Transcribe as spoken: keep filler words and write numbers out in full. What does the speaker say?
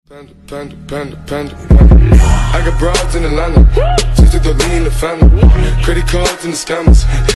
Panda, panda, panda, panda, panda. I got broads in Atlanta, just took the lean in the family. Credit cards and the scammers.